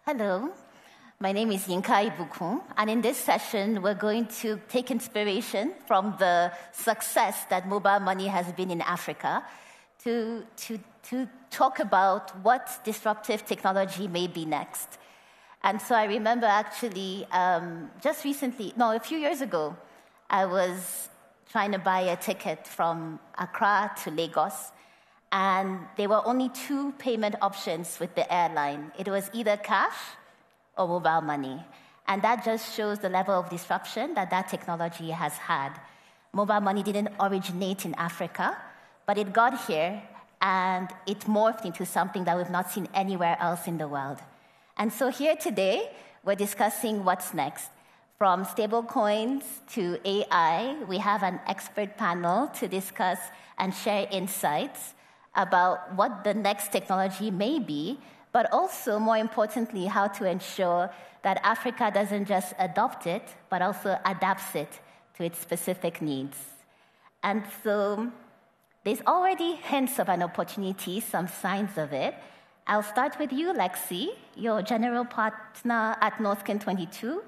Hello, my name is Yinka Ibukun, and in this session, we're going to take inspiration from the success that mobile money has been in Africa to talk about what disruptive technology may be next. And so I remember actually just recently, a few years ago, I was trying to buy a ticket from Accra to Lagos, and there were only two payment options with the airline. It was either cash or mobile money. And that just shows the level of disruption that technology has had. Mobile money didn't originate in Africa, but it got here, and it morphed into something that we've not seen anywhere else in the world. And so here today, we're discussing what's next. From stablecoins to AI, we have an expert panel to discuss and share insights about what the next technology may be, but also, more importantly, how to ensure that Africa doesn't just adopt it, but also adapts it to its specific needs. And so there's already hints of an opportunity, some signs of it. I'll start with you, Lexi, your general partner at Novitske 22,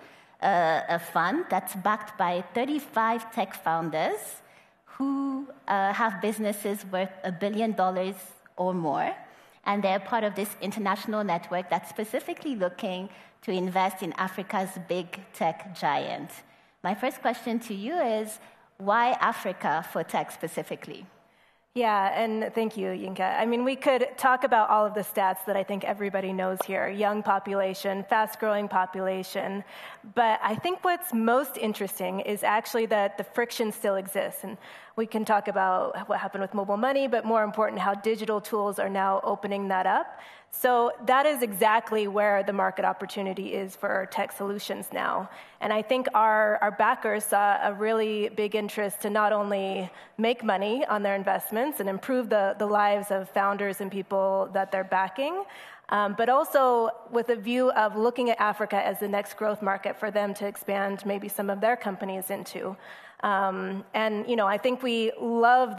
a fund that's backed by 35 tech founders who have businesses worth $1 billion or more. And they're part of this international network that's specifically looking to invest in Africa's big tech giant. My first question to you is, why Africa for tech specifically? Yeah, and thank you, Yinka. I mean, we could talk about all of the stats that I think everybody knows here: young population, fast-growing population. But I think what's most interesting is actually that the friction still exists. And we can talk about what happened with mobile money, but more important, how digital tools are now opening that up. So that is exactly where the market opportunity is for tech solutions now. And I think our backers saw a really big interest to not only make money on their investments and improve the lives of founders and people that they're backing, but also with a view of looking at Africa as the next growth market for them to expand maybe some of their companies into. And, I think we love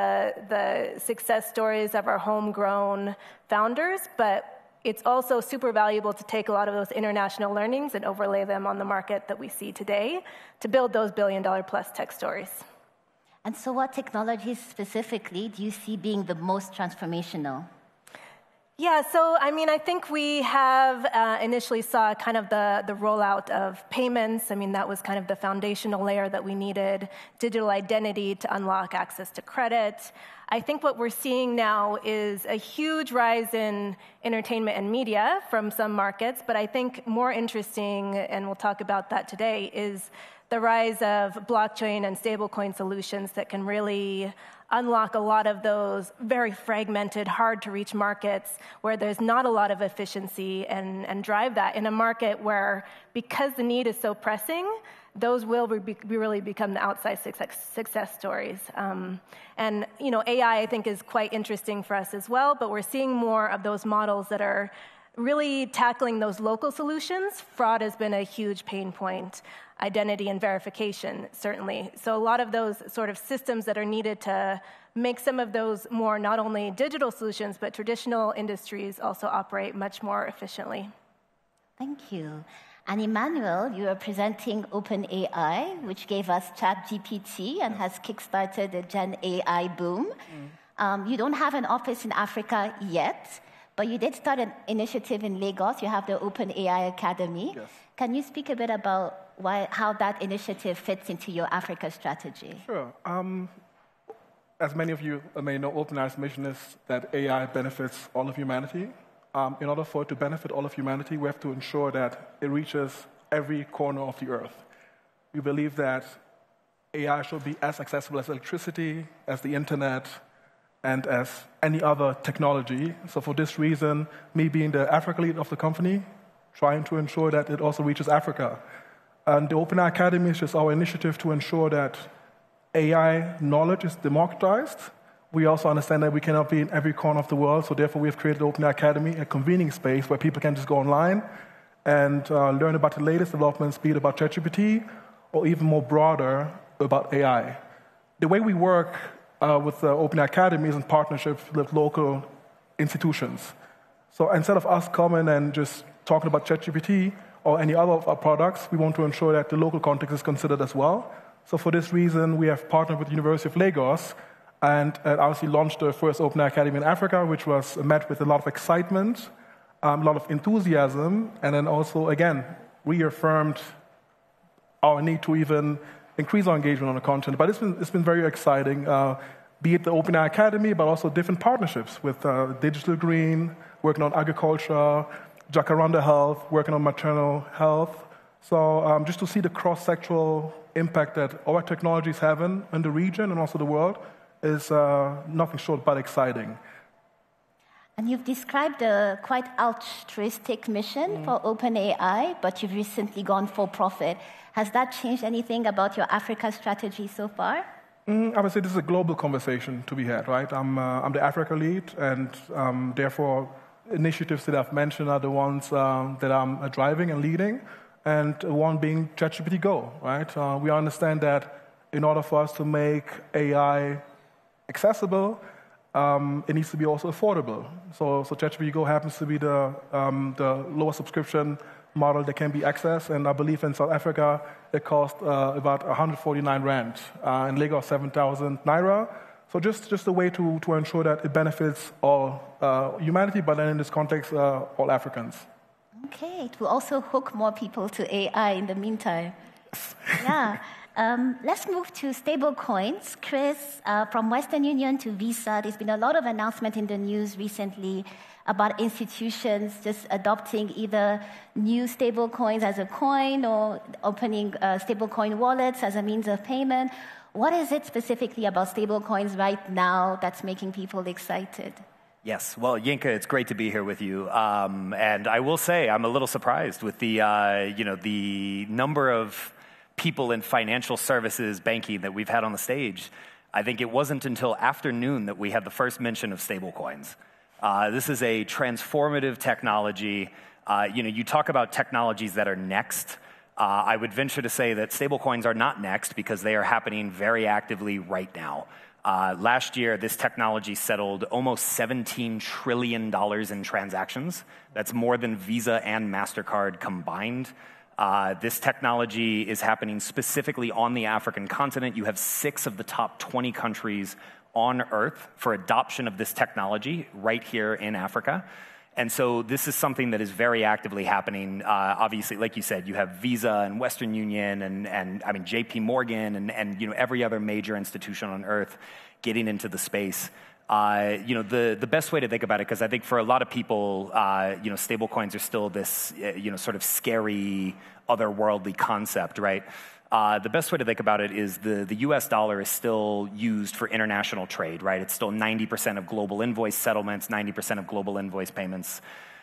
the success stories of our homegrown founders, but it's also super valuable to take a lot of those international learnings and overlay them on the market that we see today to build those billion-dollar-plus tech stories. And so what technologies specifically do you see being the most transformational? Yeah, so I think we have initially saw kind of the rollout of payments. That was kind of the foundational layer that we needed, digital identity to unlock access to credit. I think what we're seeing now is a huge rise in entertainment and media from some markets, but I think more interesting, and we'll talk about that today, is the rise of blockchain and stablecoin solutions that can really unlock a lot of those very fragmented, hard-to-reach markets where there's not a lot of efficiency, and drive that in a market where, because the need is so pressing, those will really become the outside success stories. And AI, I think, is quite interesting for us as well, but we're seeing more of those models that are really tackling those local solutions. Fraud has been a huge pain point. Identity and verification, certainly. So a lot of those sort of systems that are needed to make some of those more not only digital solutions, but traditional industries also operate much more efficiently. Thank you. And Emmanuel, you are presenting OpenAI, which gave us ChatGPT and has kickstarted the Gen AI boom. You don't have an office in Africa yet, but you did start an initiative in Lagos. You have the OpenAI Academy. Yes. Can you speak a bit about how that initiative fits into your Africa strategy? Sure. As many of you may know, OpenAI's mission is that AI benefits all of humanity. In order for it to benefit all of humanity, we have to ensure that it reaches every corner of the earth. We believe that AI should be as accessible as electricity, as the internet, and as any other technology. So for this reason, me being the Africa lead of the company, trying to ensure that it also reaches Africa. And the OpenAI Academy is just our initiative to ensure that AI knowledge is democratized. We also understand that we cannot be in every corner of the world, so therefore we have created the OpenAI Academy, a convening space where people can just go online and learn about the latest developments, be it about ChatGPT or even more broader about AI. The way we work with the OpenAI Academy is in partnership with local institutions. So instead of us coming and just talking about ChatGPT or any other of our products, we want to ensure that the local context is considered as well. So for this reason, we have partnered with the University of Lagos and obviously launched the first OpenAI Academy in Africa, which was met with a lot of excitement, a lot of enthusiasm, and then also, again, reaffirmed our need to even increase our engagement on the content. But it's been very exciting, be it the OpenAI Academy, but also different partnerships with Digital Green, working on agriculture, Jacaranda Health, working on maternal health. So just to see the cross-sectoral impact that our technology is having in the region and also the world is nothing short but exciting. And you've described a quite altruistic mission for OpenAI, but you've recently gone for profit. Has that changed anything about your Africa strategy so far? I would say this is a global conversation to be had, right? I'm the Africa lead, and therefore initiatives that I've mentioned are the ones that I'm driving and leading, and one being ChatGPT Go, right? We understand that in order for us to make AI accessible, it needs to be also affordable. So ChatGPT Go happens to be the lower subscription model that can be accessed, and I believe in South Africa it costs about 149 rand, in Lagos 7,000 naira. So just a way to ensure that it benefits all humanity, but then in this context, all Africans. Okay, it will also hook more people to AI in the meantime. Yeah. Let's move to stable coins. Chris, from Western Union to Visa, there's been a lot of announcement in the news recently about institutions just adopting either new stable coins as a coin or opening stable coin wallets as a means of payment. What is it specifically about stable coins right now that's making people excited? Yes, well, Yinka, it's great to be here with you. And I will say I'm a little surprised with the the number of people in financial services banking that we've had on the stage. I think it wasn't until afternoon that we had the first mention of stablecoins. This is a transformative technology. You talk about technologies that are next. I would venture to say that stablecoins are not next because they are happening very actively right now. Last year, this technology settled almost $17 trillion in transactions. That's more than Visa and MasterCard combined. This technology is happening specifically on the African continent. You have 6 of the top 20 countries on Earth for adoption of this technology right here in Africa. And so this is something that is very actively happening. Obviously, like you said, you have Visa and Western Union and I mean JP Morgan and every other major institution on Earth getting into the space. The best way to think about it, because I think for a lot of people, stable coins are still this sort of scary, otherworldly concept, right? The best way to think about it is the US dollar is still used for international trade, right? It's still 90% of global invoice settlements, 90% of global invoice payments.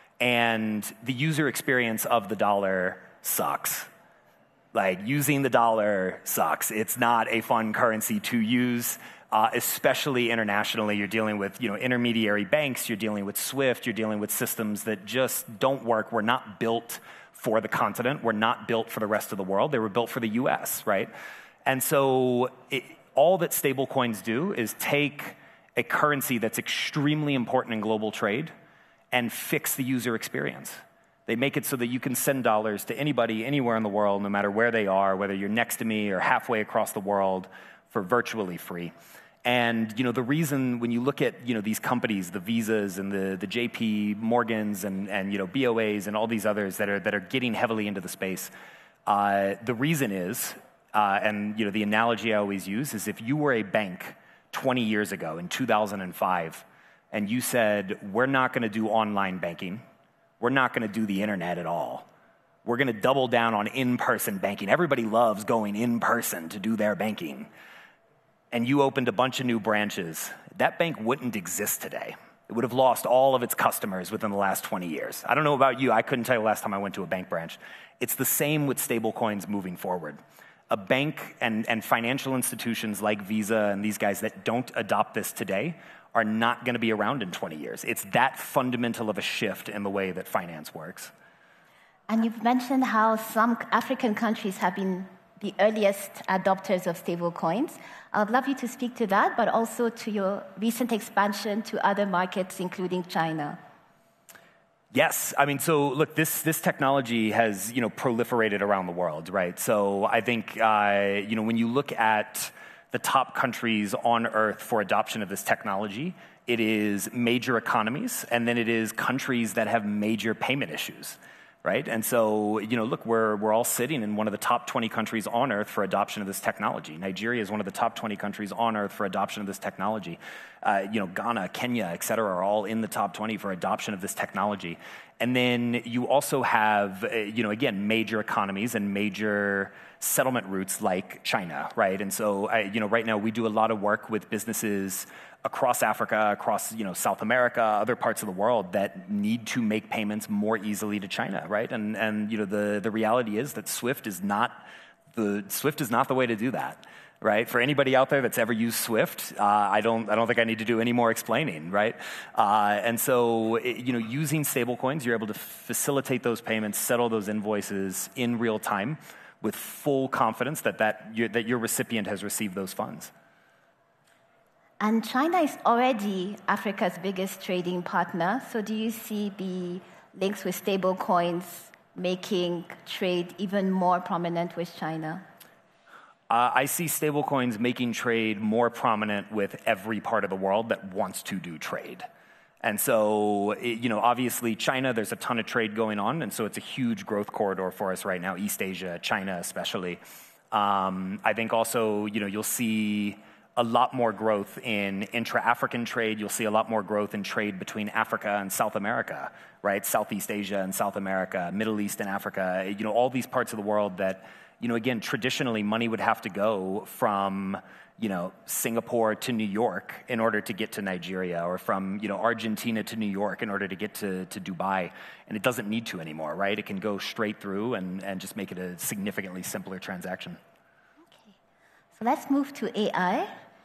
And the user experience of the dollar sucks. Like, using the dollar sucks. It's not a fun currency to use, especially internationally. You're dealing with intermediary banks, you're dealing with SWIFT, you're dealing with systems that just don't work. We're not built for the continent. We're not built for the rest of the world. They were built for the US, right? And so all that stablecoins do is take a currency that's extremely important in global trade and fix the user experience. They make it so that you can send dollars to anybody, anywhere in the world, no matter where they are, whether you're next to me or halfway across the world, for virtually free. And the reason, when you look at these companies, the Visas and the JP Morgans and BOAs and all these others that are getting heavily into the space, the reason is, and the analogy I always use is, if you were a bank 20 years ago in 2005, and you said, we're not going to do online banking, we're not going to do the internet at all, we're going to double down on in-person banking. Everybody loves going in person to do their banking. And you opened a bunch of new branches, that bank wouldn't exist today. It would have lost all of its customers within the last 20 years. I don't know about you, I couldn't tell you the last time I went to a bank branch. It's the same with stablecoins moving forward. A bank and financial institutions like Visa and these guys that don't adopt this today are not going to be around in 20 years. It's that fundamental of a shift in the way that finance works. And you've mentioned how some African countries have been the earliest adopters of stablecoins. I'd love you to speak to that, but also to your recent expansion to other markets, including China. Yes, I mean, so look, this technology has proliferated around the world, right? So I think when you look at the top countries on Earth for adoption of this technology, it is major economies, and then it is countries that have major payment issues, right? And so look, we're all sitting in one of the top 20 countries on Earth for adoption of this technology. Nigeria is one of the top 20 countries on Earth for adoption of this technology. Ghana, Kenya, et cetera, are all in the top 20 for adoption of this technology. And then you also have, again, major economies and major settlement routes like China, right? And so, right now we do a lot of work with businesses across Africa, across South America, other parts of the world that need to make payments more easily to China, right? And the reality is that Swift is not the way to do that. Right? For anybody out there that's ever used Swift, I don't think I need to do any more explaining, right? And so, using stablecoins, you're able to facilitate those payments, settle those invoices in real time with full confidence that your recipient has received those funds. And China is already Africa's biggest trading partner. So do you see the links with stablecoins making trade even more prominent with China? I see stablecoins making trade more prominent with every part of the world that wants to do trade. And so, obviously China, there's a ton of trade going on, and so it's a huge growth corridor for us right now, East Asia, China especially. I think also, you'll see a lot more growth in intra-African trade. You'll see a lot more growth in trade between Africa and South America, right? Southeast Asia and South America, Middle East and Africa, all these parts of the world that, again, traditionally money would have to go from, Singapore to New York in order to get to Nigeria, or from, Argentina to New York in order to get to Dubai. And it doesn't need to anymore, right? It can go straight through and just make it a significantly simpler transaction. Okay. So let's move to AI.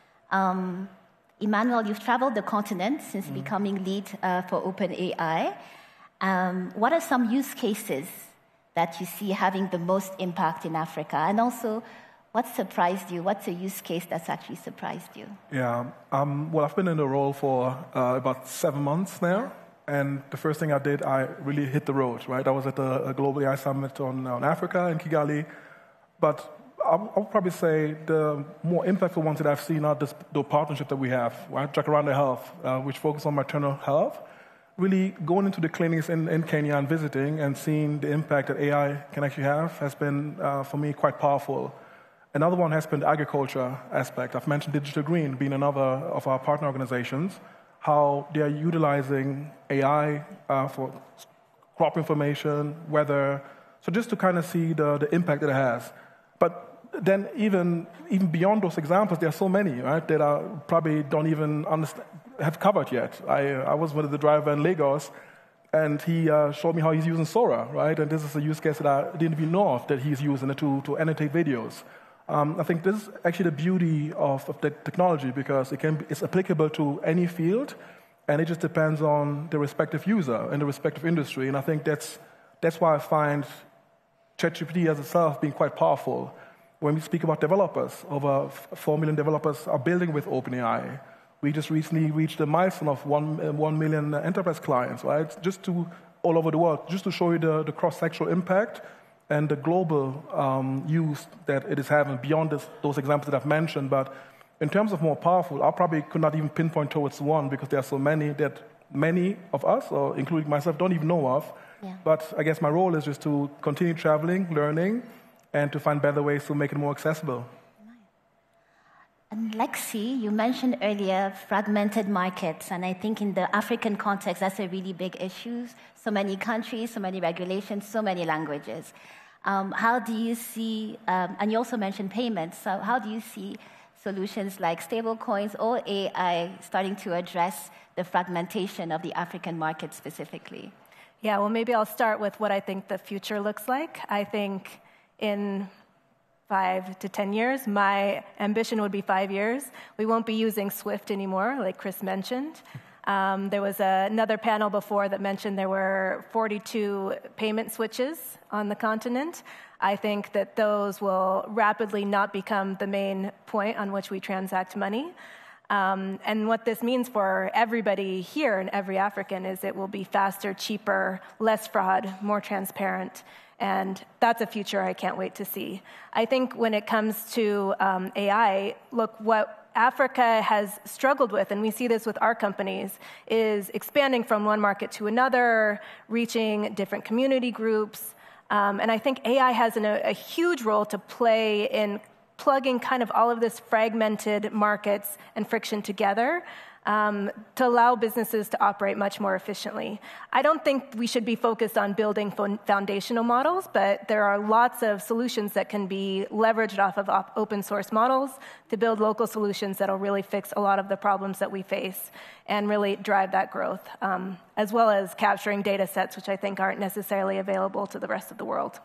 Emmanuel, you've traveled the continent since becoming lead for OpenAI. What are some use cases that you see having the most impact in Africa? And also, what surprised you? What's a use case that's actually surprised you? Yeah, well, I've been in the role for about 7 months now. And the first thing I did, I really hit the road, right? I was at a Global AI Summit on Africa in Kigali. But I'll probably say the more impactful ones that I've seen are the partnership that we have, right? Jacaranda Health, which focus on maternal health. Really going into the clinics in Kenya and visiting and seeing the impact that AI can actually have has been, for me, quite powerful. Another one has been the agriculture aspect. I've mentioned Digital Green being another of our partner organizations, how they are utilizing AI for crop information, weather, so just to kind of see the impact that it has. But then even beyond those examples, there are so many, right, that I probably don't even have covered yet. I was with the driver in Lagos, and he showed me how he's using Sora, right? And this is a use case that I didn't even know of, that he's using it to annotate videos. I think this is actually the beauty of the technology, because it's applicable to any field, and it just depends on the respective user and the respective industry. And I think that's why I find ChatGPT as itself being quite powerful. When we speak about developers, over 4 million developers are building with OpenAI. We just recently reached a milestone of 1 million enterprise clients, right? Just to all over the world, just to show you the cross-sectional impact and the global use that it is having beyond those examples that I've mentioned. But in terms of more powerful, I probably could not even pinpoint towards one, because there are so many that many of us, or including myself, don't even know of. Yeah. But I guess my role is just to continue traveling, learning, and to find better ways to make it more accessible. And Lexi, you mentioned earlier fragmented markets, and I think in the African context, that's a really big issue. So many countries, so many regulations, so many languages. How do you see, and you also mentioned payments, so how do you see solutions like stablecoins or AI starting to address the fragmentation of the African market specifically? Yeah, well, maybe I'll start with what I think the future looks like. I think in 5 to 10 years, my ambition would be 5 years, we won't be using Swift anymore, like Chris mentioned. There was another panel before that mentioned there were 42 payment switches on the continent. I think that those will rapidly not become the main point on which we transact money. And what this means for everybody here and every African is it will be faster, cheaper, less fraud, more transparent. And that's a future I can't wait to see. I think when it comes to AI, look, what Africa has struggled with, and we see this with our companies, is expanding from one market to another, reaching different community groups. And I think AI has a huge role to play in plugging kind of all of this fragmented markets and friction together to allow businesses to operate much more efficiently. I don't think we should be focused on building foundational models, but there are lots of solutions that can be leveraged off of open source models to build local solutions that will really fix a lot of the problems that we face and really drive that growth, as well as capturing data sets, which I think aren't necessarily available to the rest of the world.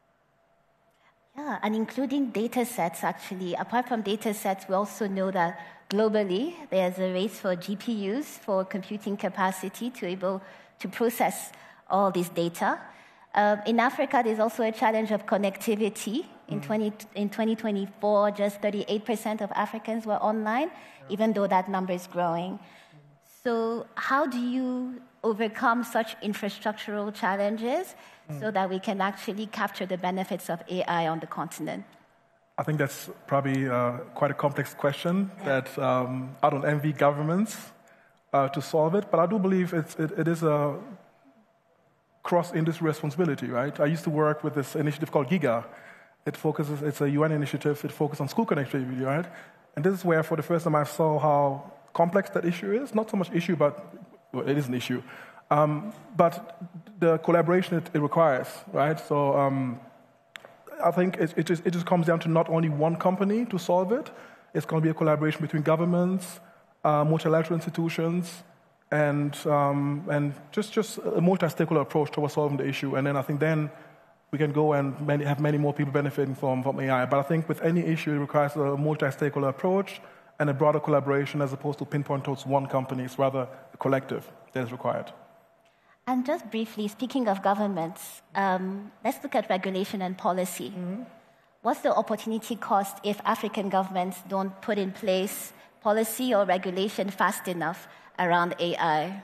Yeah, and including data sets, actually. Apart from data sets, we also know that globally, there's a race for GPUs, for computing capacity to able to process all this data. In Africa, there's also a challenge of connectivity. In 2024, just 38% of Africans were online, even though that number is growing. So how do you overcome such infrastructural challenges so that we can actually capture the benefits of AI on the continent? I think that's probably quite a complex question that I don't envy governments to solve it, but I do believe it is a cross-industry responsibility, right? I used to work with this initiative called GIGA. It's a UN initiative, it focuses on school connectivity, right? And this is where, for the first time, I saw how complex that issue is. Not so much issue, but well, it is an issue. But the collaboration it requires, right? So I think it just comes down to not only one company to solve it. It's going to be a collaboration between governments, multilateral institutions, and just a multi-stakeholder approach towards solving the issue. And then I think then we can go and have many more people benefiting from AI. But I think with any issue, it requires a multi-stakeholder approach and a broader collaboration as opposed to pinpoint towards one company. It's rather a collective that is required. And just briefly, speaking of governments, let's look at regulation and policy. What's the opportunity cost if African governments don't put in place policy or regulation fast enough around AI?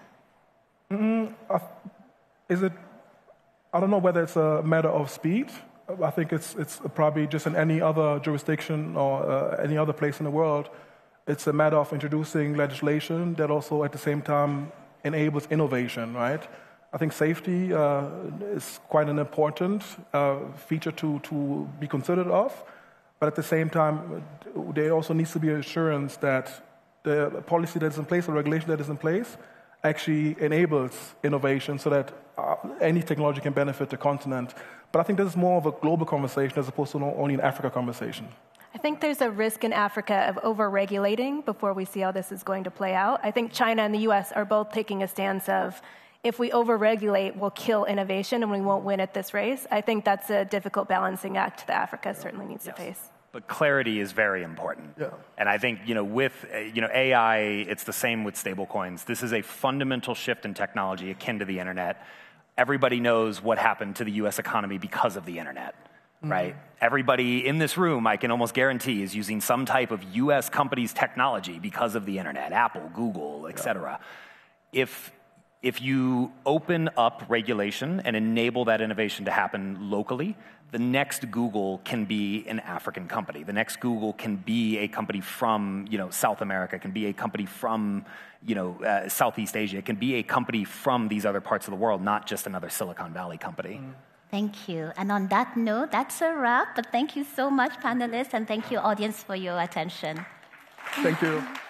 I don't know whether it's a matter of speed. I think it's probably just in any other jurisdiction or any other place in the world. It's a matter of introducing legislation that also at the same time enables innovation, right? I think safety is quite an important feature to be considered of, but at the same time, there also needs to be assurance that the policy that is in place, the regulation that is in place, actually enables innovation so that any technology can benefit the continent. But I think this is more of a global conversation as opposed to only an Africa conversation. I think there's a risk in Africa of over-regulating before we see how this is going to play out. I think China and the US are both taking a stance of, if we over-regulate, we'll kill innovation and we won't win at this race. I think that's a difficult balancing act that Africa certainly needs to face. But clarity is very important. Yeah. And I think, with AI, it's the same with stablecoins. This is a fundamental shift in technology akin to the internet. Everybody knows what happened to the US economy because of the internet, right? Everybody in this room, I can almost guarantee, is using some type of US company's technology because of the internet, Apple, Google, et cetera. If you open up regulation and enable that innovation to happen locally, the next Google can be an African company. The next Google can be a company from, South America, can be a company from, Southeast Asia. It can be a company from these other parts of the world, not just another Silicon Valley company. Thank you. And on that note, that's a wrap. But thank you so much, panelists, and thank you, audience, for your attention. Thank you.